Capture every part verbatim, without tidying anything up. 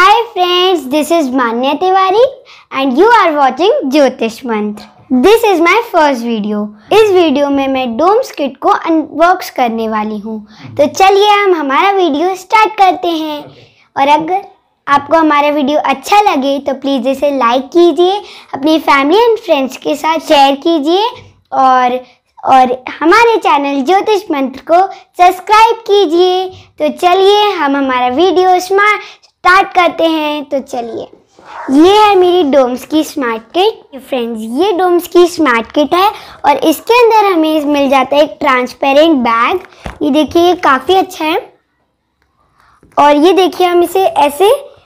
Hi friends, this is Manya Tiwari and you are watching ज्योतिष मंत्र। This is my first video। इस video में मैं Doms kit को अनबॉक्स करने वाली हूँ। तो चलिए हम हमारा वीडियो स्टार्ट करते हैं। और अगर आपको हमारा वीडियो अच्छा लगे तो प्लीज़ इसे लाइक कीजिए, अपनी फैमिली एंड फ्रेंड्स के साथ शेयर कीजिए और और हमारे चैनल ज्योतिष मंत्र को सब्सक्राइब कीजिए। तो चलिए हम हमारा वीडियो स्मार्ट स्टार्ट करते हैं। तो चलिए, ये है मेरी डोम्स की स्मार्ट किट। फ्रेंड्स, ये डोम्स की स्मार्ट किट है और इसके अंदर हमें मिल जाता है एक ट्रांसपेरेंट बैग। ये देखिए, ये काफ़ी अच्छा है। और ये देखिए, हम इसे ऐसे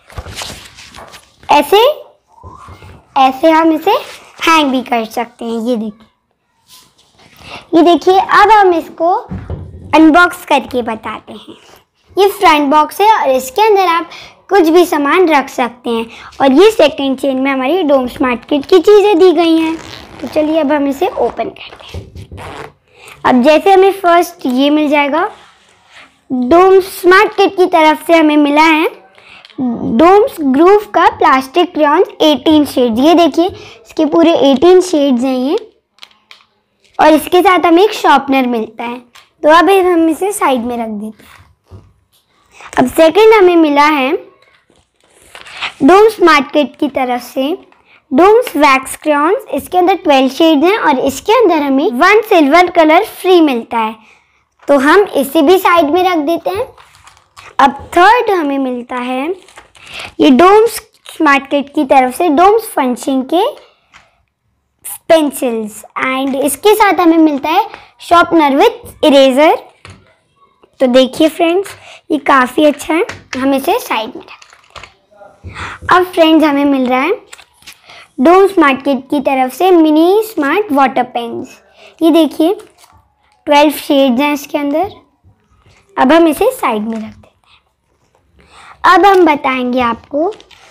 ऐसे ऐसे हम इसे हैंग भी कर सकते हैं। ये देखिए ये देखिए अब हम इसको अनबॉक्स करके बताते हैं। ये फ्रंट बॉक्स है और इसके अंदर आप कुछ भी सामान रख सकते हैं। और ये सेकंड चेन में हमारी डोम स्मार्ट किट की चीज़ें दी गई हैं। तो चलिए अब हम इसे ओपन करते हैं। अब जैसे हमें फर्स्ट ये मिल जाएगा, डोम स्मार्ट किट की तरफ से हमें मिला है डोम्स ग्रूव का प्लास्टिक क्रेयॉन्स अठारह शेड्स। ये देखिए, इसके पूरे अठारह शेड्स हैं ये। और इसके साथ हमें एक शॉर्पनर मिलता है। तो अब हम इसे साइड में रख देते हैं। अब सेकंड हमें मिला है डोम स्मार्ट किट की तरफ से डोम्स वैक्स क्रेयॉन्स। इसके अंदर बारह शेड्स हैं और इसके अंदर हमें वन सिल्वर कलर फ्री मिलता है। तो हम इसे भी साइड में रख देते हैं। अब थर्ड हमें मिलता है ये डोम्स स्मार्ट किट की तरफ से डोम्स फंक्शन के पेंसिल्स एंड इसके साथ हमें मिलता है शॉर्पनर विथ इरेजर। तो देखिए फ्रेंड्स, ये काफ़ी अच्छा है। हम इसे साइड में रखते हैं। अब फ्रेंड्स, हमें मिल रहा है डोम स्मार्ट किट की तरफ से मिनी स्मार्ट वाटर पेन्स। ये देखिए, बारह शेड्स हैं इसके अंदर। अब हम इसे साइड में रख देते हैं। अब हम बताएंगे आपको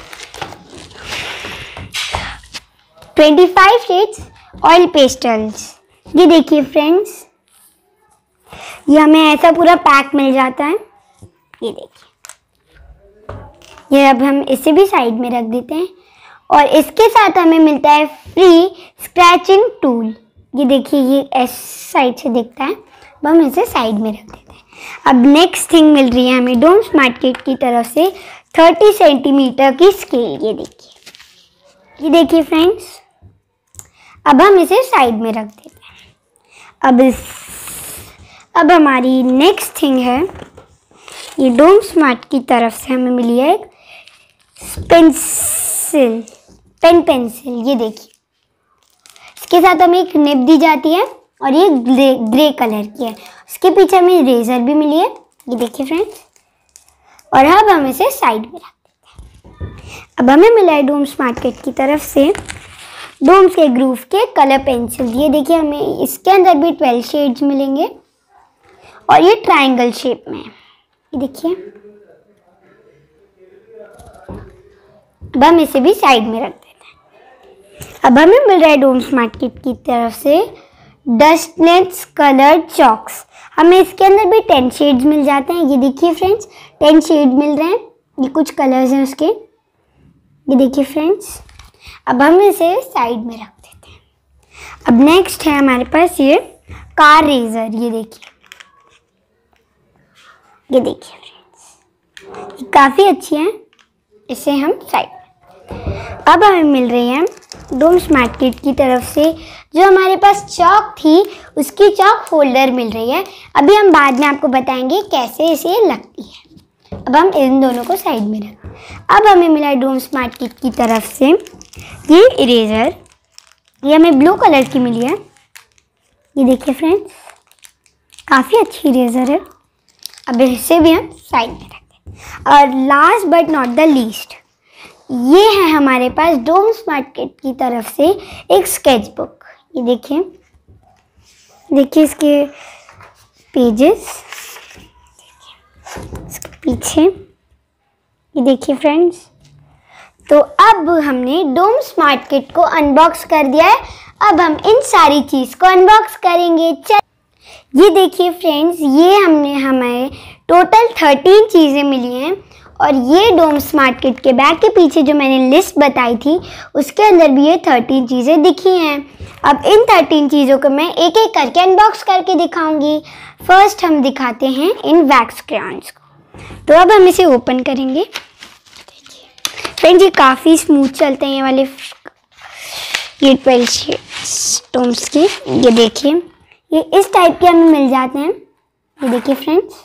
पच्चीस शेड्स ऑयल पेस्टल्स। ये देखिए फ्रेंड्स, ये हमें ऐसा पूरा पैक मिल जाता है। ये देखिए, ये अब हम इसे भी साइड में रख देते हैं। और इसके साथ हमें मिलता है फ्री स्क्रैचिंग टूल। ये देखिए, ये इस साइड से दिखता है। अब हम इसे साइड में रख देते हैं। अब नेक्स्ट थिंग मिल रही है हमें डोम स्मार्ट किट की तरफ से तीस सेंटीमीटर की स्केल। ये देखिए ये देखिए फ्रेंड्स, अब हम इसे साइड में रख देते हैं। अब इस अब हमारी नेक्स्ट थिंग है ये डोम स्मार्ट की तरफ से हमें मिली है एक पेंसिल पेन पेंसिल। ये देखिए, इसके साथ हमें एक निब दी जाती है और ये ग्रे ग्रे कलर की है। इसके पीछे हमें इरेजर भी मिली है। ये देखिए फ्रेंड्स, और अब हम इसे साइड में रख देते हैं। अब हमें मिला है डोम स्मार्ट किट की तरफ से डोम्स के ग्रूव के कलर पेंसिल। ये देखिए, हमें इसके अंदर भी बारह शेड्स मिलेंगे और ये ट्रायंगल शेप में है। ये देखिए, अब हम इसे भी साइड में रख देते हैं। अब हमें मिल रहा है डोम स्मार्ट किट की तरफ से डस्टनेट्स कलर्ड चॉक्स। हमें इसके अंदर भी टेन शेड्स मिल जाते हैं। ये देखिए फ्रेंड्स, टेन शेड मिल रहे हैं। ये कुछ कलर्स हैं उसके। ये देखिए फ्रेंड्स, अब हम इसे साइड में रख देते हैं। अब नेक्स्ट है हमारे पास ये कार रेजर। ये देखिए ये देखिए फ्रेंड्स, ये काफ़ी अच्छी है। इसे हम साइड में। अब हमें मिल रही है डोम स्मार्ट किट की तरफ से जो हमारे पास चॉक थी उसकी चॉक होल्डर मिल रही है। अभी हम बाद में आपको बताएंगे कैसे इसे लगती है। अब हम इन दोनों को साइड में रख। अब हमें मिला है डोम स्मार्ट किट की तरफ से ये इरेजर। ये हमें ब्लू कलर की मिली है। ये देखिए फ्रेंड्स, काफ़ी अच्छी इरेजर है। अब इसे भी हम साइड में रखते हैं। और last but not the least, ये है हमारे पास डोम स्मार्ट किट की तरफ से एक स्केच बुक। ये देखिए देखिए इसके पेजेस, इसके पीछे ये देखिए फ्रेंड्स। तो अब हमने डोम स्मार्ट किट को अनबॉक्स कर दिया है। अब हम इन सारी चीज़ को अनबॉक्स करेंगे। चल ये देखिए फ्रेंड्स, ये हमने हमें टोटल थर्टीन चीज़ें मिली हैं और ये डोम स्मार्ट किट के बैग के पीछे जो मैंने लिस्ट बताई थी उसके अंदर भी ये थर्टीन चीज़ें दिखी हैं। अब इन थर्टीन चीज़ों को मैं एक एक करके अनबॉक्स करके दिखाऊंगी। फर्स्ट हम दिखाते हैं इन वैक्स क्रेयॉन्स को। तो अब हम इसे ओपन करेंगे। फ्रेंड्स ये काफ़ी स्मूथ चलते हैं ये वाले, ये ट्वेल्व स्टोन्स के। ये देखिए ये इस टाइप के हमें मिल जाते हैं। ये देखिए फ्रेंड्स,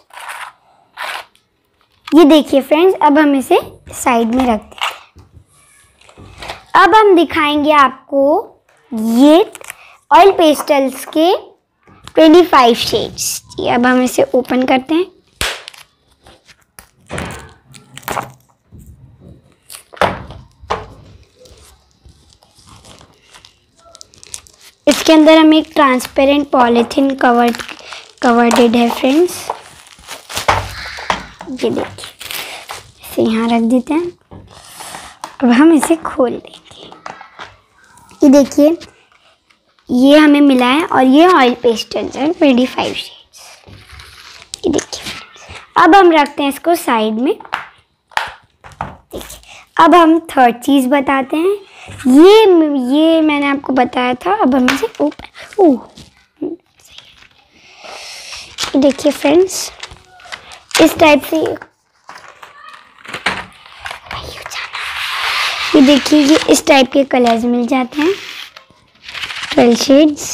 ये देखिए फ्रेंड्स। अब हम इसे साइड में रखते हैं। अब हम दिखाएंगे आपको ये ऑयल पेस्टल्स के पच्चीस शेड्स। अब हम इसे ओपन करते हैं। इसके अंदर हमें एक ट्रांसपेरेंट पॉलीथीन कवर्ड कवर्डेड है फ्रेंड्स। ये देखिए, इसे यहाँ रख देते हैं। अब हम इसे खोल देंगे। ये देखिए ये हमें मिला है और ये ऑयल पेस्टल्स हैं पच्चीस शेड्स। ये देखिए, अब हम रखते हैं इसको साइड में। देखिए अब हम थर्ड चीज़ बताते हैं। ये ये मैंने आपको बताया था। अब हम इसे ओपन, ओह देखिए फ्रेंड्स, इस टाइप से ये देखिए, ये इस टाइप के कलर्स मिल जाते हैं, ट्वेल्व शेड्स।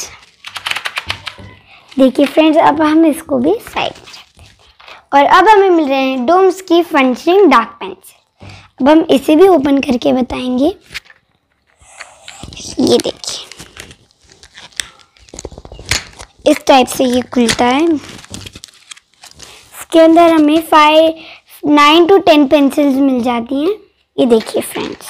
देखिए फ्रेंड्स, अब हम इसको भी साइड में रखते हैं। और अब हमें मिल रहे हैं डोम्स की फंक्शनिंग डार्क पेंसिल। अब हम इसे भी ओपन करके बताएंगे। ये देखिए इस टाइप से ये खुलता है। इसके अंदर हमें five nine two ten pencils मिल जाती हैं। ये देखिए फ्रेंड्स,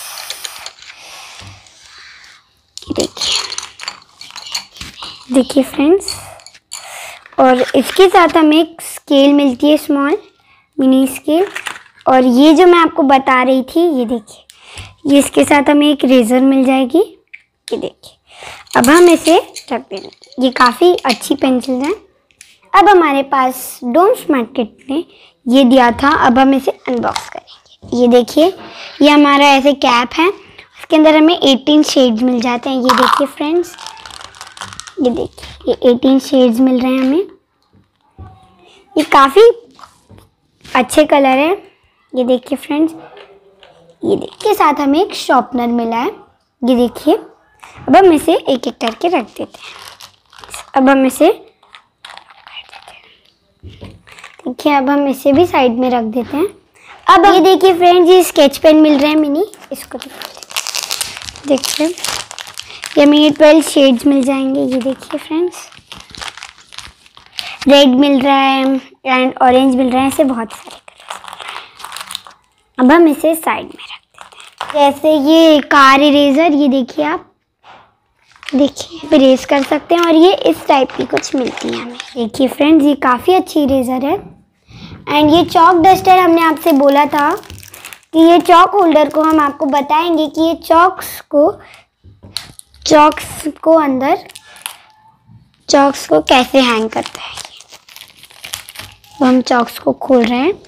ये देखिए देखिए फ्रेंड्स। और इसके साथ हमें एक स्केल मिलती है, स्मॉल मिनी स्केल। और ये जो मैं आपको बता रही थी, ये देखिए, ये इसके साथ हमें एक रेज़र मिल जाएगी। ये देखिए, अब हम इसे रख देंगे। ये काफ़ी अच्छी पेंसिल है। अब हमारे पास डोम स्मार्ट किट ने ये दिया था। अब हम इसे अनबॉक्स करेंगे। ये देखिए, ये हमारा ऐसे कैप है। इसके अंदर हमें अठारह शेड्स मिल जाते हैं। ये देखिए फ्रेंड्स, ये देखिए, ये अठारह शेड्स मिल रहे हैं हमें। ये काफ़ी अच्छे कलर है। ये देखिए फ्रेंड्स, ये देखिए, साथ हमें एक शॉर्पनर मिला है। ये देखिए, अब हम इसे एक एक करके रख देते हैं। अब हम इसे देखिए, अब हम इसे भी साइड में रख देते हैं। अब ये देखिए फ्रेंड्स, ये स्केच पेन मिल रहे हैं मिनी। इसको देखिए, ये हमें ये ट्वेल्व शेड्स मिल जाएंगे। ये देखिए फ्रेंड्स, रेड मिल रहा है एंड ऑरेंज मिल रहा है, ऐसे बहुत सारे कलर। अब हम इसे साइड में रख देते हैं। जैसे ये कार इरेजर, ये देखिए, आप देखिए इरेज कर सकते हैं। और ये इस टाइप की कुछ मिलती है हमें। देखिए फ्रेंड्स, ये काफ़ी अच्छी इरेजर है। एंड ये चॉक डस्टर, हमने आपसे बोला था कि ये चॉक होल्डर को हम आपको बताएंगे कि ये चॉक्स को चॉक्स को अंदर चॉक्स को कैसे हैंग करता है। तो हम चॉक्स को खोल रहे हैं।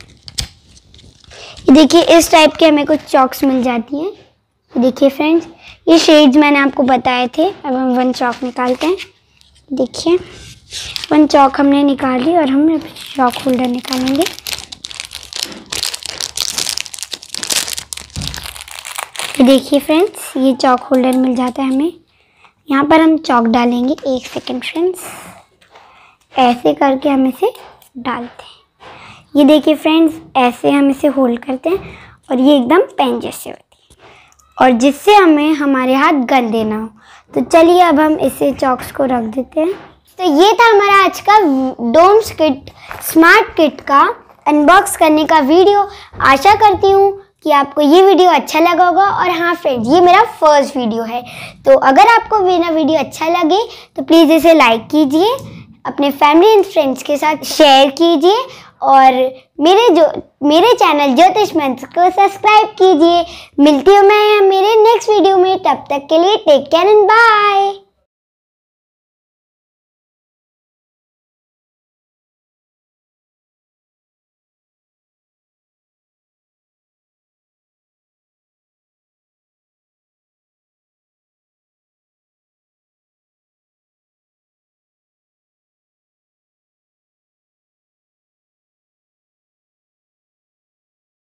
ये देखिए, इस टाइप के हमें कुछ चॉक्स मिल जाती हैं। देखिए फ्रेंड्स, ये शेड्स मैंने आपको बताए थे। अब हम वन चॉक निकालते हैं। देखिए, वन चॉक हमने निकाल ली और हम चॉक होल्डर निकालेंगे। तो देखिए फ्रेंड्स, ये चॉक होल्डर मिल जाता है हमें। यहाँ पर हम चॉक डालेंगे। एक सेकेंड फ्रेंड्स, ऐसे करके हम इसे डालते हैं। ये देखिए फ्रेंड्स, ऐसे हम इसे होल्ड करते हैं और ये एकदम पेन जैसे होती है, और जिससे हमें हमारे हाथ गंदे ना हो। तो चलिए अब हम इसे चॉक्स को रख देते हैं। तो ये था हमारा आज का डोम्स किट स्मार्ट किट का अनबॉक्स करने का वीडियो। आशा करती हूँ कि आपको ये वीडियो अच्छा लगा होगा। और हाँ फ्रेंड्स, ये मेरा फर्स्ट वीडियो है, तो अगर आपको मेरा वीडियो अच्छा लगे तो प्लीज़ इसे लाइक कीजिए, अपने फैमिली एंड फ्रेंड्स के साथ शेयर कीजिए, और मेरे जो मेरे चैनल ज्योतिष मंत्र को सब्सक्राइब कीजिए। मिलती हूँ मैं मेरे नेक्स्ट वीडियो में। तब तक के लिए टेक केयर एंड बाय।